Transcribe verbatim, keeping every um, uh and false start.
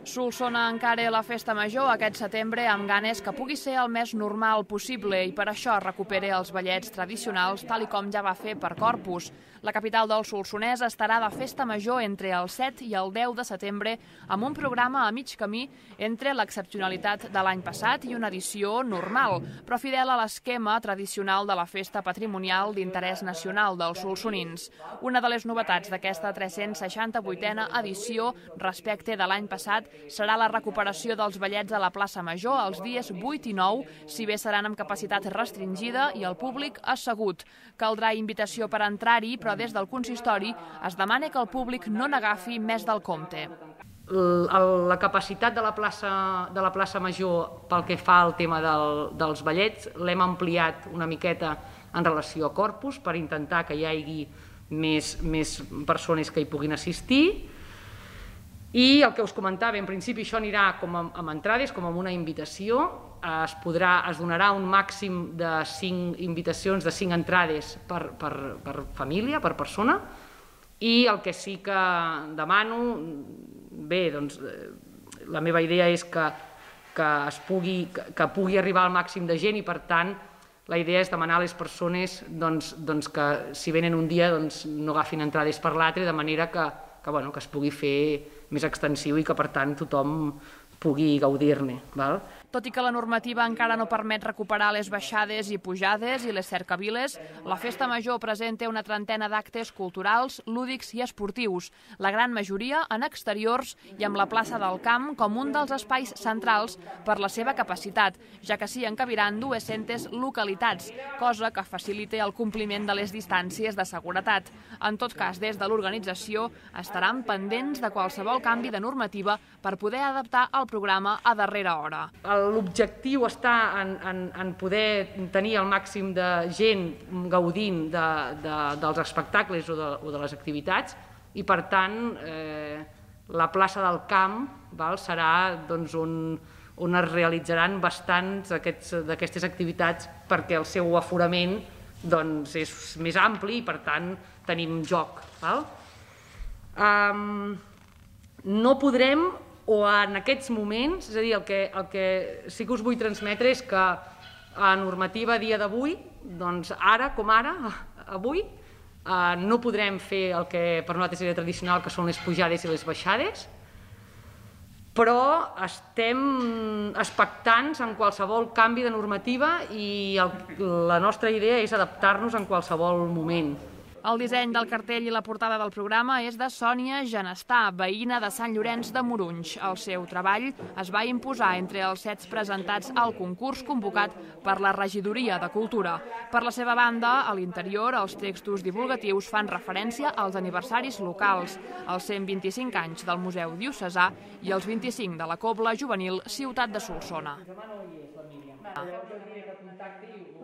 Solsona encara la festa major aquest setembre amb ganes que pugui ser el més normal possible i per això recupera els ballets tradicionals tal i com ja va fer per Corpus. La capital del Solsonès estarà de festa major entre el set i el deu de setembre amb un programa a mig camí entre l'excepcionalitat de l'any passat i una edició normal, però fidel a l'esquema tradicional de la festa patrimonial d'interès nacional dels solsonins. Una de les novetats d'aquesta tres-cents seixanta-vuitena edició respecte de l'any passat serà la recuperació dels ballets a la plaça Major els dies vuit i nou, si bé seran amb capacitat restringida i el públic assegut. Caldrà invitació per entrar-hi, però des del consistori es demana que el públic no n'agafi més del compte. La capacitat de la plaça, de la plaça Major pel que fa al tema del, dels ballets l'hem ampliat una miqueta en relació a Corpus per intentar que hi hagi més, més persones que hi puguin assistir. I el que us comentava, en principi això anirà com amb entrades, com amb una invitació, es, podrà, es donarà un màxim de cinc invitacions, de cinc entrades per, per, per família, per persona, i el que sí que demano, bé, doncs la meva idea és que, que, es pugui, que, que pugui arribar al màxim de gent i per tant la idea és demanar a les persones doncs, doncs que si venen un dia doncs, no agafin entrades per l'altre, de manera que, que, bueno, que es pugui fer més extensiu i que per tant tothom pugui gaudir-ne. Tot i que la normativa encara no permet recuperar les baixades i pujades i les cercaviles, la Festa Major presenta una trentena d'actes culturals, lúdics i esportius, la gran majoria en exteriors i amb la plaça del Camp com un dels espais centrals per la seva capacitat, ja que s'hi encabiran dues-centes localitats, cosa que facilita el compliment de les distàncies de seguretat. En tot cas, des de l'organització estaran pendents de qualsevol canvi de normativa per poder adaptar el programa a darrera hora. L'objectiu està en, en, en poder tenir el màxim de gent gaudint de, de, dels espectacles o de, o de les activitats i, per tant, eh, la plaça del Camp val, serà doncs, on, on es realitzaran bastants d'aquestes activitats perquè el seu aforament doncs, és més ampli i, per tant, tenim joc. Val? Um, no podrem o en aquests moments, és a dir, el que, el que sí que us vull transmetre és que a normativa a dia d'avui, doncs ara com ara, avui, eh, no podrem fer el que per nosaltres era tradicional, que són les pujades i les baixades, però estem expectants en qualsevol canvi de normativa i el, la nostra idea és adaptar-nos en qualsevol moment. El disseny del cartell i la portada del programa és de Sònia Genestà, veïna de Sant Llorenç de Morunys. El seu treball es va imposar entre els sets presentats al concurs convocat per la Regidoria de Cultura. Per la seva banda, a l'interior, els textos divulgatius fan referència als aniversaris locals, els cent vint-i-cinc anys del Museu Diocesà i els vint-i-cinc de la Cobla Juvenil Ciutat de Solsona.